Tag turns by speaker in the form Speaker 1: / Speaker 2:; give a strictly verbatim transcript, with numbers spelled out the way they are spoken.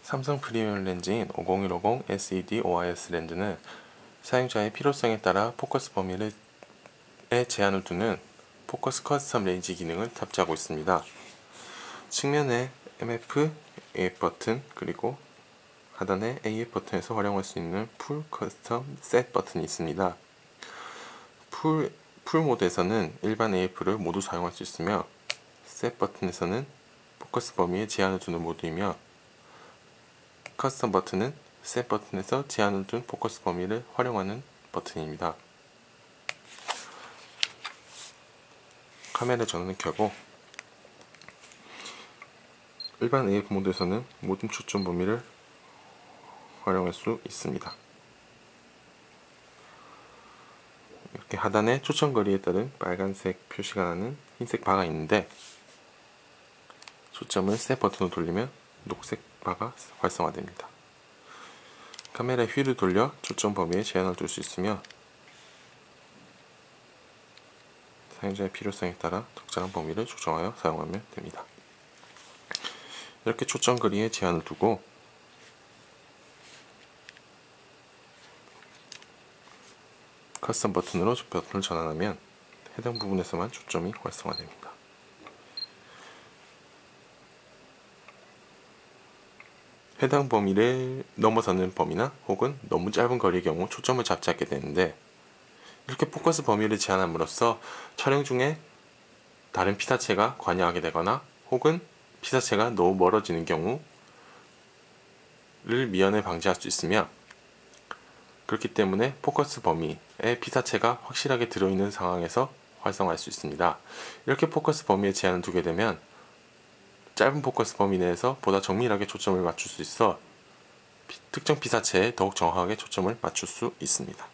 Speaker 1: 삼성 프리미엄 렌즈인 오공일오공 에스이디 오아이에스 렌즈는 사용자의 필요성에 따라 포커스 범위에 제한을 두는 포커스 커스텀 레인지 기능을 탑재하고 있습니다. 측면에 엠에프, 에이에프 버튼, 그리고 하단에 에이에프 버튼에서 활용할 수 있는 풀 커스텀 셋 버튼이 있습니다. 풀, 풀 모드에서는 일반 에이에프를 모두 사용할 수 있으며 셋 버튼에서는 포커스 범위에 제한을 두는 모드이며 커스텀 버튼은 셋 버튼에서 제한을 둔 포커스 범위를 활용하는 버튼입니다. 카메라 전원을 켜고 일반 에이에프 모드에서는 모든 초점 범위를 활용할 수 있습니다. 이렇게 하단에 초점 거리에 따른 빨간색 표시가 나는 흰색 바가 있는데 초점을 셋 버튼으로 돌리면 녹색 바가 활성화됩니다. 카메라 휠을 돌려 초점 범위에 제한을 둘 수 있으며 사용자의 필요성에 따라 적절한 범위를 조정하여 사용하면 됩니다. 이렇게 초점 거리에 제한을 두고 커스텀 버튼으로 버튼을 전환하면 해당 부분에서만 초점이 활성화됩니다. 해당 범위를 넘어서는 범위나 혹은 너무 짧은 거리의 경우 초점을 잡지 않게 되는데 이렇게 포커스 범위를 제한함으로써 촬영 중에 다른 피사체가 관여하게 되거나 혹은 피사체가 너무 멀어지는 경우를 미연에 방지할 수 있으며 그렇기 때문에 포커스 범위에 피사체가 확실하게 들어있는 상황에서 활성화할 수 있습니다. 이렇게 포커스 범위에 제한을 두게 되면 짧은 포커스 범위 내에서 보다 정밀하게 초점을 맞출 수 있어 특정 피사체에 더욱 정확하게 초점을 맞출 수 있습니다.